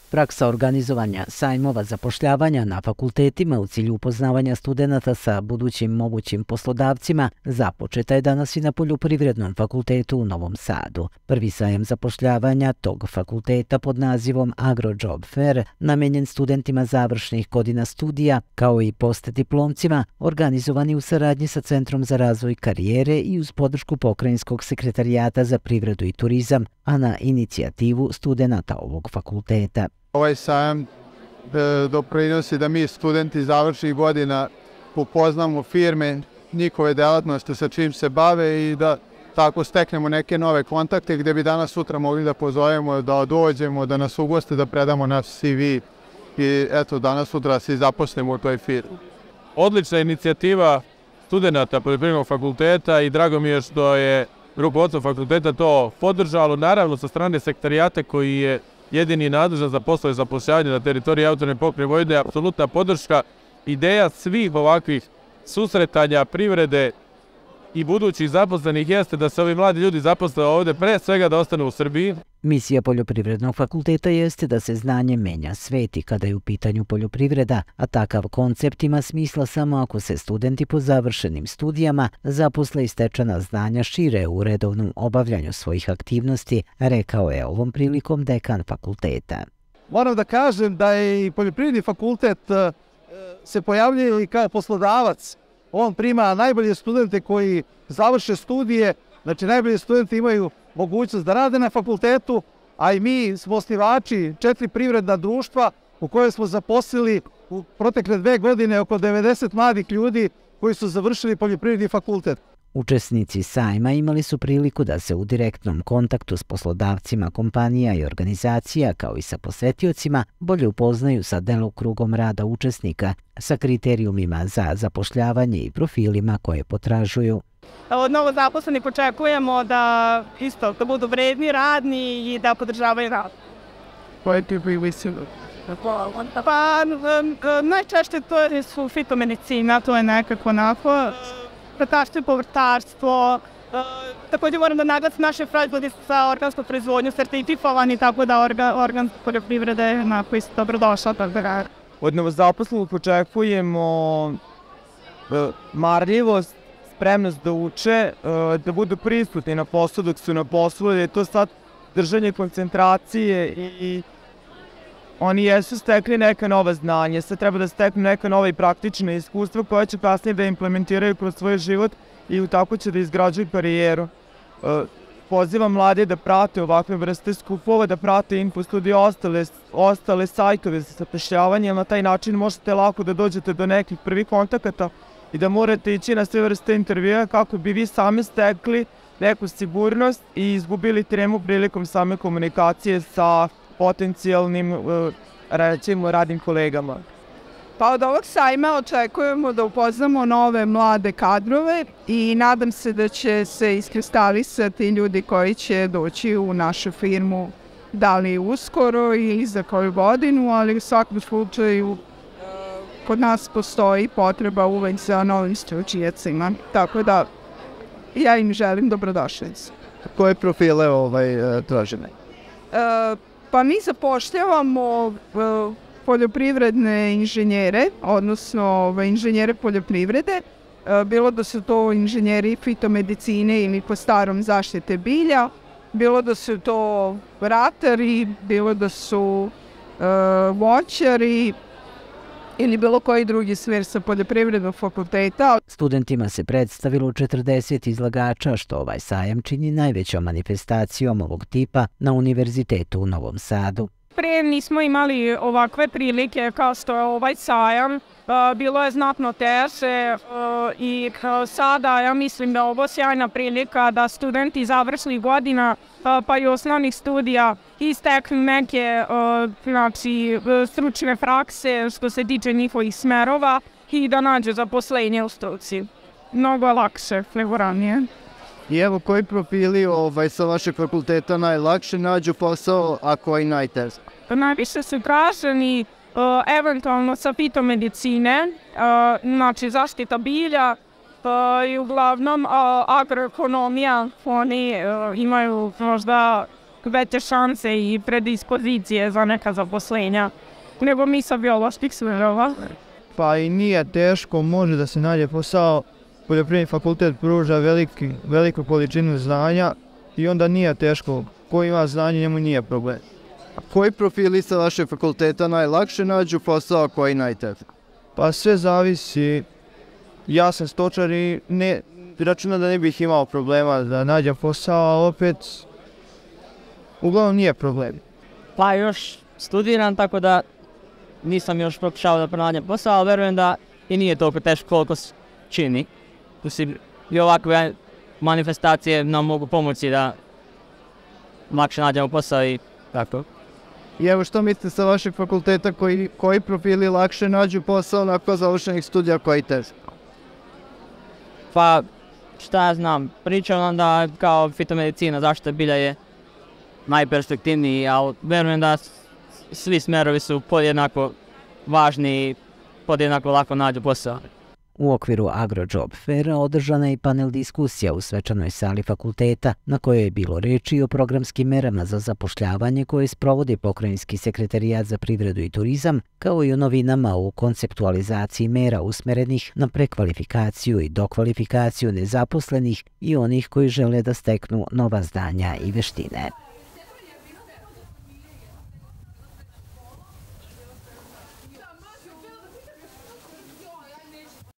Praksa organizovanja sajmova zapošljavanja na fakultetima u cilju upoznavanja studenata sa budućim mogućim poslodavcima započeta je danas i na Poljoprivrednom fakultetu u Novom Sadu. Prvi sajam zapošljavanja tog fakulteta pod nazivom AgroJob Fair, namenjen studentima završnih godina studija, kao i postdiplomcima, organizovani u saradnji sa Centrom za razvoj karijere i uz podršku Pokrajinskog sekretarijata za privredu i turizam, a na inicijativu studenata ovog fakulteta. Ovaj sajam doprinosi da mi studenti završnih godina upoznamo firme, njihove delatnosti sa čim se bave i da tako steknemo neke nove kontakte gdje bi danas sutra mogli da pozovemo, da dođemo, da nas ugoste, da predamo naš CV i eto danas sutra se zaposlimo u toj firmi. Odlična inicijativa studenata Poljoprivrednog fakulteta i drago mi je što je rukovodstvo fakulteta to podržalo, naravno sa strane sekretarijata koji je jedini nadležan za poslove zapošljavanja na teritoriji Autonomne pokrajine Vojvodine, apsolutna podrška. Ideja svih ovakvih susretanja privrede i budućih zaposlenih jeste da se ovi mladi ljudi zaposle ovdje, pre svega da ostanu u Srbiji. Misija Poljoprivrednog fakulteta jeste da se znanje menja svet i kada je u pitanju poljoprivreda, a takav koncept ima smisla samo ako se studenti po završenim studijama zaposle i stečena znanja šire u redovnom obavljanju svojih aktivnosti, rekao je ovom prilikom dekan fakulteta. Moram da kažem da je i Poljoprivredni fakultet se pojavljuje i kao poslodavac. On prima najbolje studente koji završe studije, znači najbolje studenti imaju mogućnost da rade na fakultetu, a i mi smo osnivači 4 privredna društva u koje smo zaposlili u protekle 2 godine oko 90 mladih ljudi koji su završili Poljoprivredni fakultet. Učesnici sajma imali su priliku da se u direktnom kontaktu s poslodavcima kompanija i organizacija, kao i sa posetiocima, bolje upoznaju sa delokrugom rada učesnika, sa kriterijumima za zapošljavanje i profilima koje potražuju. Od novozaposlenih očekujemo da budu vredni, radni i da podržavaju rad. Koje ti privisi? Pa najčešće to su fitomedicina, to je nekako onako, ratarstvo i povrtarstvo. Također moram da naglasim naše proizvodi sa organskom proizvodnjom sertifikovani, tako da organska poljoprivreda je onako isto dobrodošla. Od novozaposlenih očekujemo marljivost, spremnost da uče, da budu prisutni na poslu dok su na poslu, jer je to sad držanje koncentracije i oni jesu stekli neka nova znanja, sad treba da steknu neka nova i praktična iskustva koja će kasnije da implementiraju kroz svoj život i tako će da izgrađuju karijeru. Pozivam mlade da prate ovakve vrste skupova, da prate InfoStud i ostale sajtove za zapošljavanje, na taj način možete lako da dođete do nekih prvih kontakata i da morate ići na sve vrste intervjua kako bi vi sami stekli neku sigurnost i izgubili tremu prilikom same komunikacije sa potencijalnim radnim kolegama. Pa od ovog sajma očekujemo da upoznamo nove mlade kadrove i nadam se da će se iskristalisati ljudi koji će doći u našu firmu da li uskoro ili za koju godinu, ali u svakom slučaju kod nas postoji potreba uvek za novim stručnjacima, tako da ja im želim dobrodošlicu. Koje profile tražene? Pa mi zapošljavamo poljoprivredne inženjere, odnosno inženjere poljoprivrede, bilo da su to inženjeri fitomedicine ili po starom zaštite bilja, bilo da su to ratari, bilo da su voćari ili bilo koji drugi smer sa Poljoprivrednog fakulteta. Studentima se predstavilo 40 izlagača, što ovaj sajam čini najvećom manifestacijom ovog tipa na Univerzitetu u Novom Sadu. Prije nismo imali ovakve prilike kao što je ovaj sajam, bilo je znatno teže i sada ja mislim da je ovo sjajna prilika da studenti završnih godina pa i osnovnih studija isteknu neke stručne prakse što se tiče njihovih smerova i da nađe zaposlenje u struci. Mnogo je lakše nego ranije. I evo koji profili sa vašeg fakulteta najlakše nađu posao, a koji najteže? Najviše su traženi eventualno sa fitomedicine, znači zaštita bilja i uglavnom agroekonomija. Oni imaju možda veće šanse i predispozicije za neka zaposlenja nego mi sa bioloških smerova. Pa i nije teško, može da se nađe posao. Poljoprivredni fakultet pruža veliku količinu znanja i onda nije teško. Ko ima znanje, njemu nije problem. Koji profili sa vašeg fakulteta najlakše nađu posao, koji najteže? Pa sve zavisi. Ja sam stočar i računam da ne bih imao problema da nađem posao, a opet uglavnom nije problem. Pa još studiram, tako da nisam još pokušao da pronađem posao, ali verujem da i nije toliko teško koliko čini. I ovakve manifestacije nam mogu pomoći da lakše nađemo posao i tako. I evo što mislite sa vašeg fakulteta, koji profili lakše nađu posao nakon završenih studija, koji teže? Pa šta ja znam, pričam nam da kao fitomedicina, zaštita bilja je najperspektivniji, ali verujem da svi smerovi su podjednako važni i podjednako lako nađu posao. U okviru AgroJob Faira održana je i panel diskusija u svečanoj sali fakulteta na kojoj je bilo reči o programskim merama za zapošljavanje koje sprovodi Pokrajinski sekretarijat za privredu i turizam, kao i o novinama u konceptualizaciji mera usmerenih na prekvalifikaciju i dokvalifikaciju nezaposlenih i onih koji žele da steknu nova znanja i veštine.